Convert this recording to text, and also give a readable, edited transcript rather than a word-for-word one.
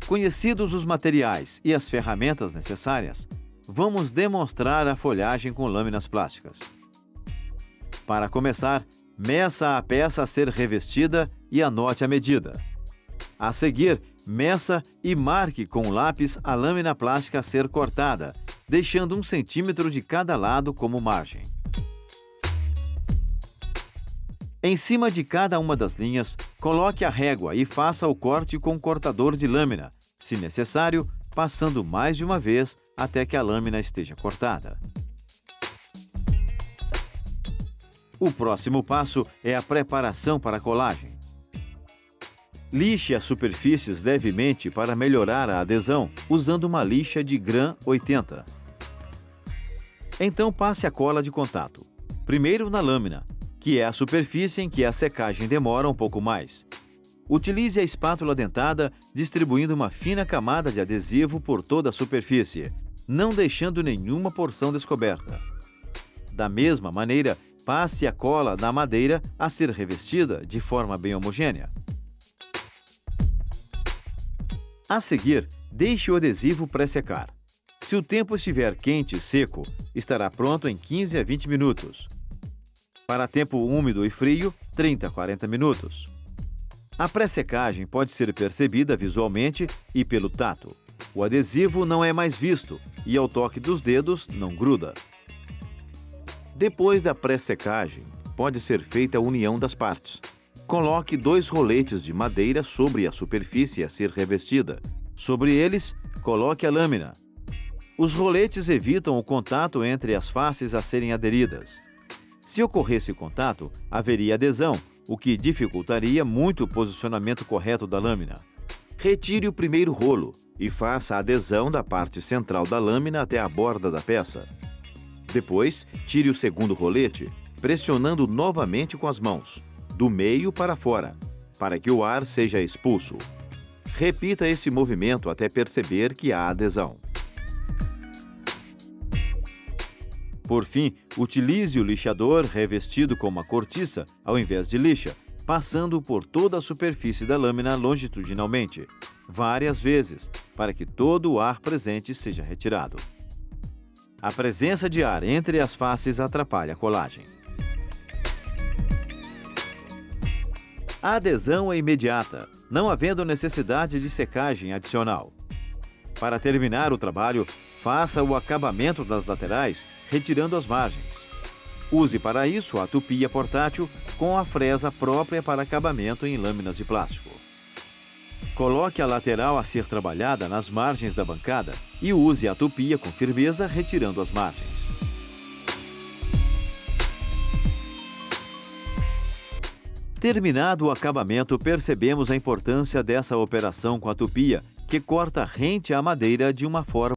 Conhecidos os materiais e as ferramentas necessárias, vamos demonstrar a folhagem com lâminas plásticas. Para começar, meça a peça a ser revestida e anote a medida. A seguir, meça e marque com lápis a lâmina plástica a ser cortada, deixando 1 centímetro de cada lado como margem. Em cima de cada uma das linhas, coloque a régua e faça o corte com cortador de lâmina, se necessário, passando mais de uma vez até que a lâmina esteja cortada. O próximo passo é a preparação para a colagem. Lixe as superfícies levemente para melhorar a adesão, usando uma lixa de Gram 80. Então passe a cola de contato, primeiro na lâmina, que é a superfície em que a secagem demora um pouco mais. Utilize a espátula dentada, distribuindo uma fina camada de adesivo por toda a superfície, não deixando nenhuma porção descoberta. Da mesma maneira, passe a cola na madeira a ser revestida de forma bem homogênea. A seguir, deixe o adesivo pré-secar. Se o tempo estiver quente e seco, estará pronto em 15 a 20 minutos. Para tempo úmido e frio, 30 a 40 minutos. A pré-secagem pode ser percebida visualmente e pelo tato. O adesivo não é mais visto e, ao toque dos dedos, não gruda. Depois da pré-secagem, pode ser feita a união das partes. Coloque 2 roletes de madeira sobre a superfície a ser revestida. Sobre eles, coloque a lâmina. Os roletes evitam o contato entre as faces a serem aderidas. Se ocorresse contato, haveria adesão, o que dificultaria muito o posicionamento correto da lâmina. Retire o primeiro rolo e faça a adesão da parte central da lâmina até a borda da peça. Depois, tire o segundo rolete, pressionando novamente com as mãos, do meio para fora, para que o ar seja expulso. Repita esse movimento até perceber que há adesão. Por fim, utilize o lixador revestido com uma cortiça ao invés de lixa, passando por toda a superfície da lâmina longitudinalmente, várias vezes, para que todo o ar presente seja retirado. A presença de ar entre as faces atrapalha a colagem. A adesão é imediata, não havendo necessidade de secagem adicional. Para terminar o trabalho, faça o acabamento das laterais, retirando as margens. Use para isso a tupia portátil com a fresa própria para acabamento em lâminas de plástico. Coloque a lateral a ser trabalhada nas margens da bancada e use a tupia com firmeza, retirando as margens. Terminado o acabamento, percebemos a importância dessa operação com a tupia, que corta rente à madeira de uma forma